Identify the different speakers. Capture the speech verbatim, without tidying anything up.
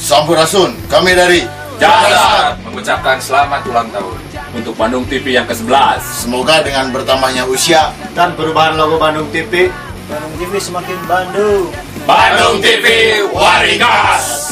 Speaker 1: Sampurasun, kami dari
Speaker 2: Jakarta mengucapkan selamat ulang tahun untuk Bandung T V yang ke sebelas.
Speaker 1: Semoga dengan bertambahnya usia
Speaker 3: dan perubahan logo Bandung T V, Bandung T V semakin Bandung.
Speaker 2: Bandung T V Waringkas.